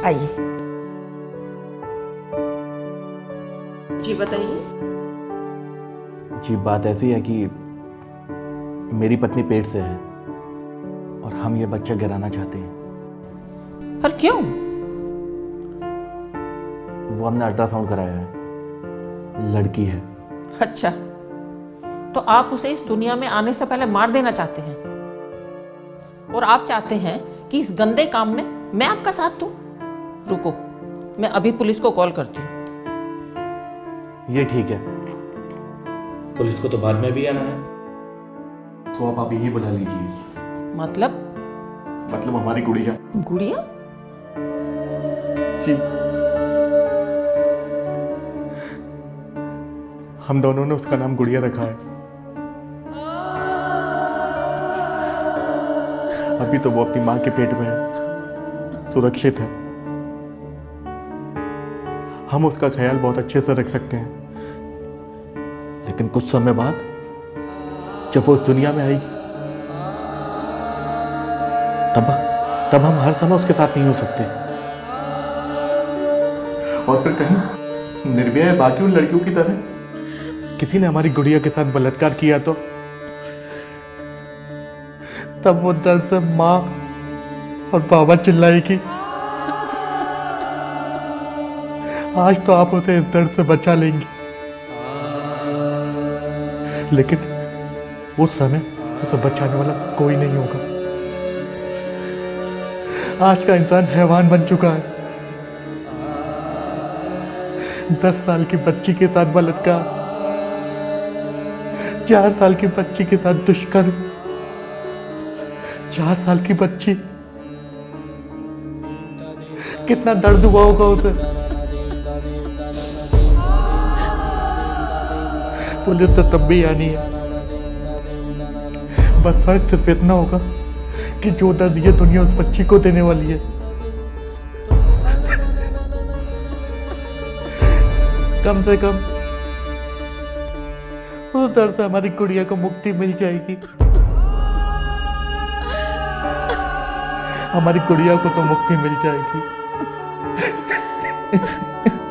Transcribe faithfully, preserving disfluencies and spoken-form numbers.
आइए। जी बताइए। जी बात ऐसी है कि मेरी पत्नी पेट से है और हम ये बच्चा गिराना चाहते हैं। पर क्यों? वो हमने अल्ट्रासाउंड कराया है, लड़की है। अच्छा, तो आप उसे इस दुनिया में आने से पहले मार देना चाहते हैं और आप चाहते हैं कि इस गंदे काम में मैं आपका साथ दूं? रुको, मैं अभी पुलिस को कॉल करती हूँ। ये ठीक है, पुलिस को तो बाद में भी आना है, तो आप आप यही बुला लीजिए। मतलब? मतलब हमारी गुड़िया। गुड़िया? जी, हम दोनों ने उसका नाम गुड़िया रखा है। अभी तो वो अपनी माँ के पेट में है, सुरक्षित है। हम उसका ख्याल बहुत अच्छे से रख सकते हैं, लेकिन कुछ समय बाद जब वो उस दुनिया में आएगी तब तब हम हर समय उसके साथ नहीं हो सकते। और फिर कहीं निर्भया बाकी उन लड़कियों की तरह किसी ने हमारी गुड़िया के साथ बलात्कार किया तो तब वो दर्द से माँ और बाबा चिल्लाएगी। आज तो आप उसे इस दर्द से बचा लेंगे, लेकिन उस समय उसे बचाने वाला कोई नहीं होगा। आज का इंसान हैवान बन चुका है। दस साल की बच्ची के साथ बलात्कार, चार साल की बच्ची के साथ दुष्कर्म, चार साल की बच्ची, कितना दर्द हुआ होगा उसे। पुलिस तो तब भी आनी है, बस फर्क सिर्फ इतना होगा कि जो दर्द ये दुनिया उस बच्ची को देने वाली है, कम से कम उस दर्द से हमारी गुड़िया को मुक्ति मिल जाएगी। हमारी गुड़िया को तो मुक्ति मिल जाएगी।